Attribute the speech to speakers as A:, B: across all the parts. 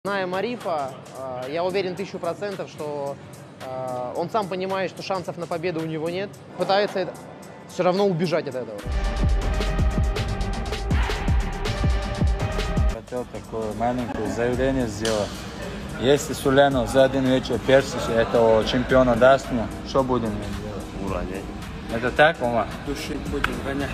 A: Зная Марифа, я уверен 1000%, что он сам понимает, что шансов на победу у него нет, пытается все равно убежать от этого.
B: Хотел такое маленькое заявление сделать. Если Суленов за один вечер Персиш этого чемпиона даст мне, что будем делать?
C: Уронять.
B: Это так, Ома?
C: Душить будем, гонять.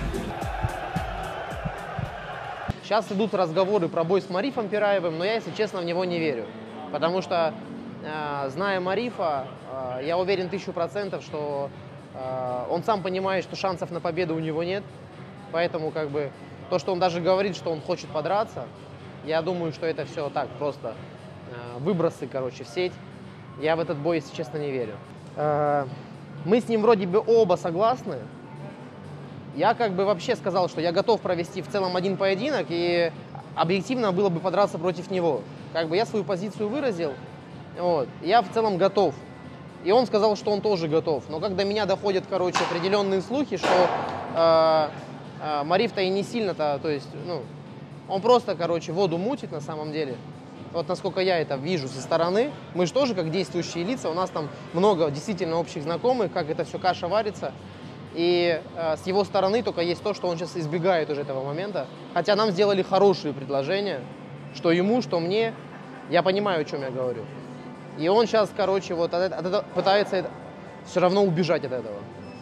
A: Сейчас идут разговоры про бой с Марифом Пираевым, но я, если честно, в него не верю. Потому что, зная Марифа, я уверен 1000%, что он сам понимает, что шансов на победу у него нет. Поэтому, то, что он даже говорит, что он хочет подраться, я думаю, что это все так, просто выбросы, в сеть. Я в этот бой, если честно, не верю. Мы с ним вроде бы оба согласны. Я вообще сказал, что я готов провести в целом один поединок, и объективно было бы подраться против него. Я свою позицию выразил, я в целом готов. И он сказал, что он тоже готов. Но когда меня доходят, определенные слухи, что Мариф-то и не сильно-то, он просто, воду мутит на самом деле. Вот насколько я это вижу со стороны. Мы же тоже как действующие лица, у нас там много действительно общих знакомых, как это все каша варится. И с его стороны только есть то, что он сейчас избегает уже этого момента. Хотя нам сделали хорошие предложения, что ему, что мне. Я понимаю, о чем я говорю. И он сейчас, пытается все равно убежать от этого.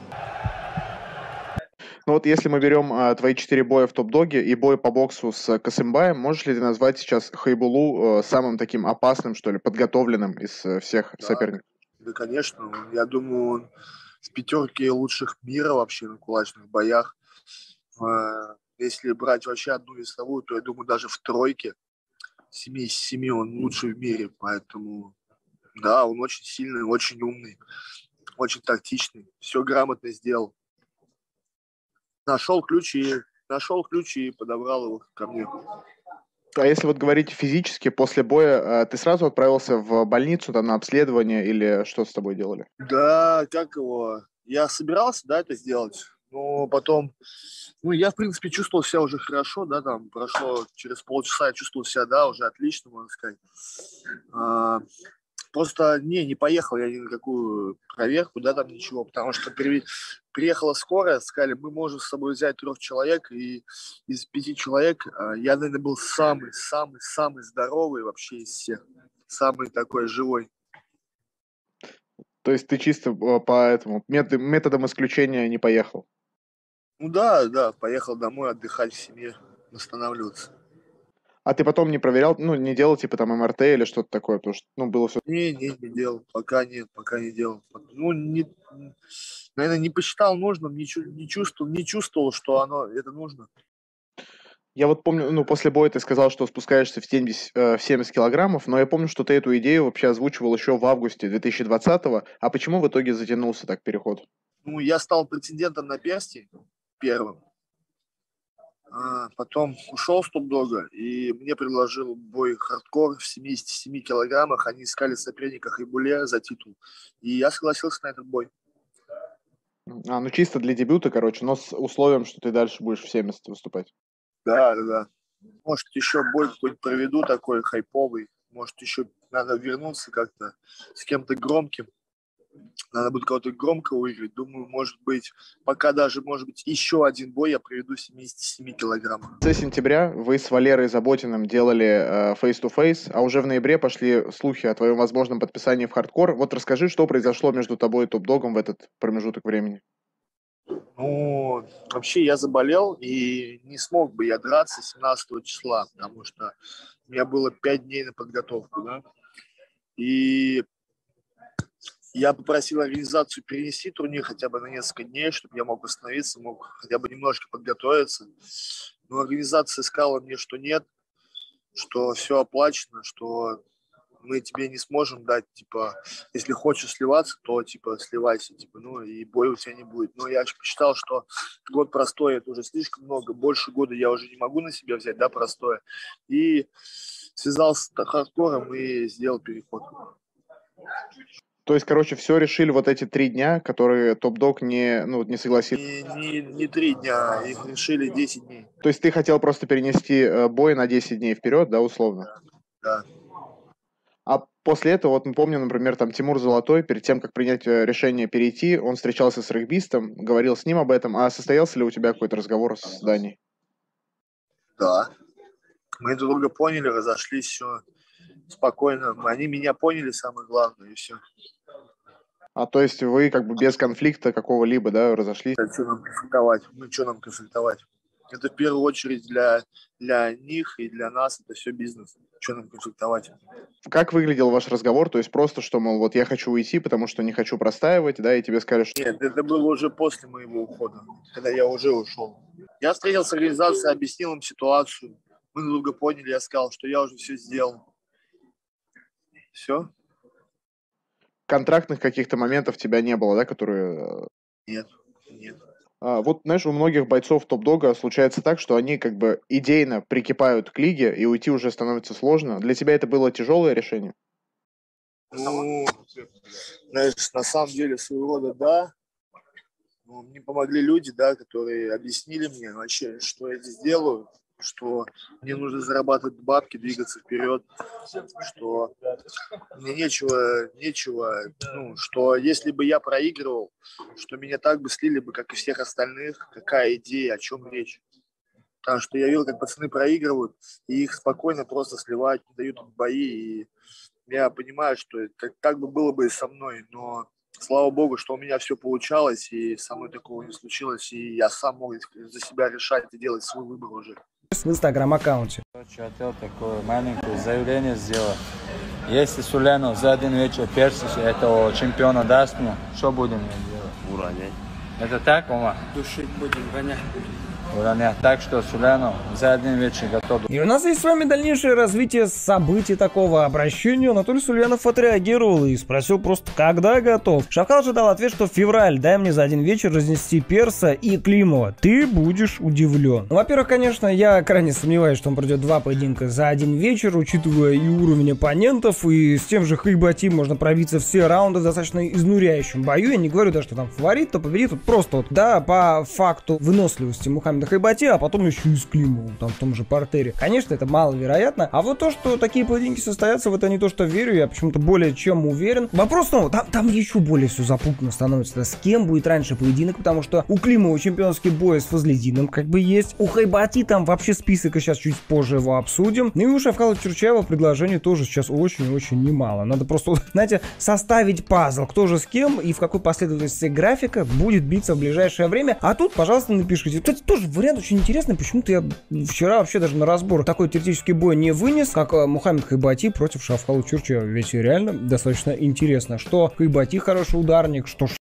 D: Ну вот если мы берем твои 4 боя в топ-доге и бой по боксу с Касымбаем, можешь ли ты назвать сейчас Хайбулу самым таким опасным, что ли, подготовленным из всех соперников?
E: Да, конечно. Я думаю, он с пятерки лучших мира вообще на кулачных боях. Если брать вообще одну весовую, то я думаю, даже в тройке 7 из 7 он лучший в мире. Поэтому, да, он очень сильный, очень умный, очень тактичный. Все грамотно сделал. Нашел ключи и подобрал его ко мне.
D: А если вот говорить физически, после боя ты сразу отправился в больницу там, на обследование или что с тобой делали?
E: Да, я собирался, да, это сделать, но потом, я, в принципе, чувствовал себя уже хорошо, да, там, прошло через полчаса, я чувствовал себя, да, уже отлично, можно сказать. Просто не поехал я ни на какую проверку, да, там ничего, потому что приехала скорая, сказали, мы можем с собой взять 3 человек, и из 5 человек я, наверное, был самый здоровый вообще из всех, самый такой живой.
D: То есть ты чисто по этому методам исключения не поехал?
E: Ну да, поехал домой отдыхать в семье, восстанавливаться.
D: А ты потом не проверял, не делал типа там МРТ или что-то такое, потому что, было все.
E: Не делал, пока не делал. Наверное, не посчитал нужным, не чувствовал, что это нужно.
D: Я вот помню, после боя ты сказал, что спускаешься в 70 килограммов, но я помню, что ты эту идею вообще озвучивал еще в августе 2020-го. А почему в итоге затянулся так переход?
E: Я стал претендентом на перстень первым. Потом ушел с топ-дога, и мне предложил бой хардкор в 77 килограммах. Они искали соперника Хайбуле за титул. И я согласился на этот бой.
D: Чисто для дебюта, но с условием, что ты дальше будешь в 70 выступать.
E: Да. Может, еще бой какой-нибудь проведу такой хайповый. Может, еще надо вернуться как-то с кем-то громким. Надо будет кого-то громко выиграть. Думаю, может быть, еще один бой я проведу 77 килограммов.
D: В конце сентября вы с Валерой Заботиным делали face-to-face, а уже в ноябре пошли слухи о твоем возможном подписании в хардкор. Вот расскажи, что произошло между тобой и топ-догом в этот промежуток времени.
E: Вообще я заболел, и не смог бы я драться 17 числа, потому что у меня было 5 дней на подготовку, да. И я попросил организацию перенести турнир хотя бы на несколько дней, чтобы я мог восстановиться, мог хотя бы немножко подготовиться. Но организация сказала мне, что нет, что все оплачено, что мы тебе не сможем дать, если хочешь сливаться, то, сливайся, и боя у тебя не будет. Но я посчитал, что год простой – это уже слишком много, больше года я уже не могу на себя взять, да, простое. И связался с хардкором и сделал переход.
D: То есть, все решили вот эти 3 дня, которые топ-дог не согласился?
E: Не 3 дня, их решили 10 дней.
D: То есть ты хотел просто перенести бой на 10 дней вперед, да, условно?
E: Да.
D: А после этого, вот мы помним, например, там Тимур Золотой, перед тем, как принять решение перейти, он встречался с регбистом, говорил с ним об этом. А состоялся ли у тебя какой-то разговор с Даней?
E: Да. Мы друг друга поняли, разошлись, все спокойно. Они меня поняли, самое главное, и все.
D: А то есть вы как бы без конфликта какого-либо, да, разошлись?
E: Что нам конфликтовать? Ну, что нам конфликтовать? Это в первую очередь для них и для нас это все бизнес. Что нам конфликтовать?
D: Как выглядел ваш разговор? То есть просто, что, мол, вот я хочу уйти, потому что не хочу простаивать, да, и тебе сказали, что...
E: Нет, это было уже после моего ухода, когда я уже ушел. Я встретился с организацией, объяснил им ситуацию. Мы друг друга поняли, я сказал, что я уже все сделал. Все?
D: Контрактных каких-то моментов у тебя не было, да, которые...
E: Нет, нет.
D: Вот, знаешь, у многих бойцов топ-дога случается так, что они как бы идейно прикипают к лиге, и уйти уже становится сложно. Для тебя это было тяжелое решение?
E: Ну, знаешь, на самом деле, своего рода, да. Но мне помогли люди, да, которые объяснили мне вообще, что я здесь делаю, что мне нужно зарабатывать бабки, двигаться вперед, что мне нечего, ну, что если бы я проигрывал, что меня так бы слили бы, как и всех остальных, какая идея, о чем речь. Потому что я видел, как пацаны проигрывают, и их спокойно просто сливают, не дают бои, и я понимаю, что так бы было бы и со мной, но слава богу, что у меня все получалось, и со мной такого не случилось, и я сам мог за себя решать и делать свой выбор уже.
C: В инстаграм-аккаунте.
B: Хотел такое маленькое заявление сделать. Если Суленов за один вечер персиш этого чемпиона даст мне, что будем делать?
F: Уронять.
B: Это так, Ома?
F: Душить будем, гонять будем.
B: Уронять. Так что Суленов за один вечер готов.
C: И у нас есть с вами дальнейшее развитие событий такого обращения. Анатолий Сульянов отреагировал и спросил просто, когда готов. Шавкал же дал ответ, что февраль, дай мне за один вечер разнести Перса и Климова. Ты будешь удивлен. Ну, во-первых, конечно, я крайне сомневаюсь, что он пройдет 2 поединка за один вечер, учитывая и уровень оппонентов, и с тем же Хайбати можно пробиться все раунды в достаточно изнуряющем бою. Я не говорю, да, что там фаворит, то победит, тут просто вот, да, по факту выносливости Мухаммеда Хайбати, а потом еще и с Климовым, там в том же партере. Конечно, это маловероятно. А вот то, что такие поединки состоятся, в это не то, что верю, я почему-то более чем уверен. Вопрос, ну, там еще более все запутанно становится. С кем будет раньше поединок, потому что у Климова чемпионский бой с Фазлидином как бы есть. У Хайбати там вообще список, и сейчас чуть позже его обсудим. Ну и у Шавкала Чурчаева предложений тоже сейчас очень-очень немало. Надо просто, знаете, составить пазл, кто же с кем и в какой последовательности графика будет биться в ближайшее время. А тут, пожалуйста, напишите. Кстати, тоже вариант очень интересный. Почему-то я вчера вообще даже на разбор такой теоретический бой не вынес, как Мухаммед Хайбати против Шавкала Чурчаева. Ведь реально достаточно интересно, что Хайбати хороший ударник, что